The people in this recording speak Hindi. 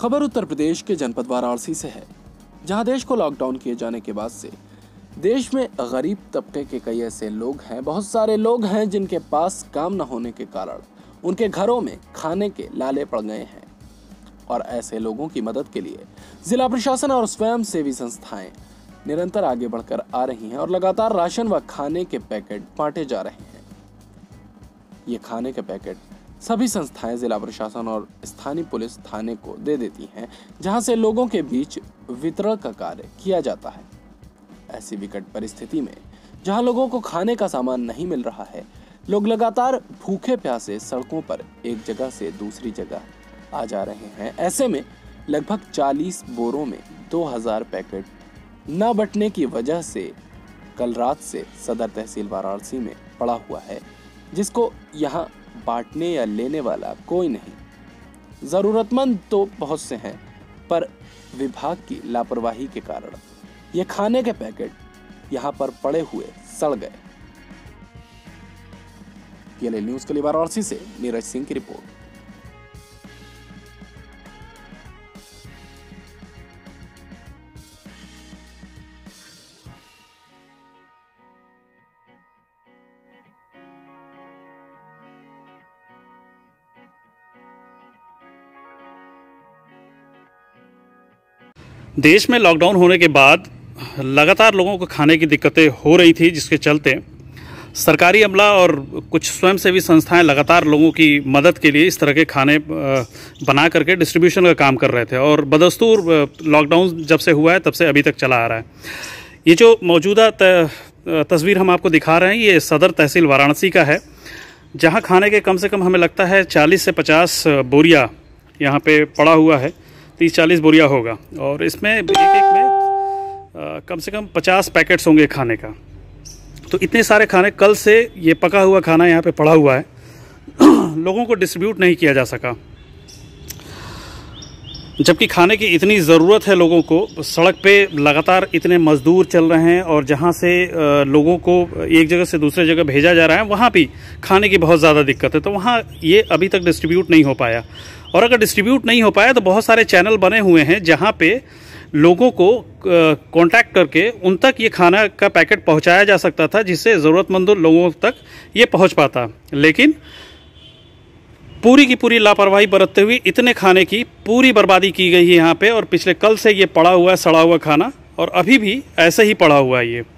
खबर उत्तर प्रदेश के जनपद वाराणसी से है, जहां देश को लॉकडाउन किए जाने के बाद से देश में गरीब तबके के कई ऐसे लोग हैं, बहुत सारे लोग हैं जिनके पास काम न होने के कारण उनके घरों में खाने के लाले पड़ गए हैं। और ऐसे लोगों की मदद के लिए जिला प्रशासन और स्वयं सेवी संस्थाएं निरंतर आगे बढ़कर आ रही हैं और लगातार राशन व खाने के पैकेट बांटे जा रहे हैं। ये खाने के पैकेट सभी संस्थाएं जिला प्रशासन और स्थानीय पुलिस थाने को दे देती हैं, जहां से लोगों के बीच वितरण का कार्य किया जाता है। ऐसी विकट परिस्थिति में जहां लोगों को खाने का सामान नहीं मिल रहा है, लोग लगातार भूखे प्यासे सड़कों पर एक जगह से दूसरी जगह आ जा रहे हैं। ऐसे में लगभग 40 बोरों में 2000 पैकेट न बंटने की वजह से कल रात से सदर तहसील वाराणसी में पड़ा हुआ है, जिसको यहां बांटने या लेने वाला कोई नहीं। जरूरतमंद तो बहुत से हैं, पर विभाग की लापरवाही के कारण ये खाने के पैकेट यहां पर पड़े हुए सड़ गए। पीएलए न्यूज के लिए वाराणसी से नीरज सिंह की रिपोर्ट। देश में लॉकडाउन होने के बाद लगातार लोगों को खाने की दिक्कतें हो रही थी, जिसके चलते सरकारी अमला और कुछ स्वयंसेवी संस्थाएं लगातार लोगों की मदद के लिए इस तरह के खाने बना करके डिस्ट्रीब्यूशन का काम कर रहे थे। और बदस्तूर लॉकडाउन जब से हुआ है तब से अभी तक चला आ रहा है। ये जो मौजूदा तस्वीर हम आपको दिखा रहे हैं, ये सदर तहसील वाराणसी का है, जहाँ खाने के कम से कम हमें लगता है 40 से 50 बोरिया यहाँ पे पड़ा हुआ है। 30-40 बोरिया होगा और इसमें एक में कम से कम 50 पैकेट्स होंगे खाने का। तो इतने सारे खाने कल से ये पका हुआ खाना यहाँ पे पड़ा हुआ है, लोगों को डिस्ट्रीब्यूट नहीं किया जा सका, जबकि खाने की इतनी ज़रूरत है लोगों को। सड़क पे लगातार इतने मजदूर चल रहे हैं और जहाँ से लोगों को एक जगह से दूसरे जगह भेजा जा रहा है, वहाँ भी खाने की बहुत ज़्यादा दिक्कत है। तो वहाँ ये अभी तक डिस्ट्रीब्यूट नहीं हो पाया। और अगर डिस्ट्रीब्यूट नहीं हो पाया तो बहुत सारे चैनल बने हुए हैं जहाँ पे लोगों को कांटेक्ट करके उन तक ये खाना का पैकेट पहुँचाया जा सकता था, जिससे ज़रूरतमंद लोगों तक ये पहुँच पाता। लेकिन पूरी की पूरी लापरवाही बरतते हुए इतने खाने की पूरी बर्बादी की गई है यहाँ पे। और पिछले कल से ये पड़ा हुआ है सड़ा हुआ खाना, और अभी भी ऐसे ही पड़ा हुआ है ये।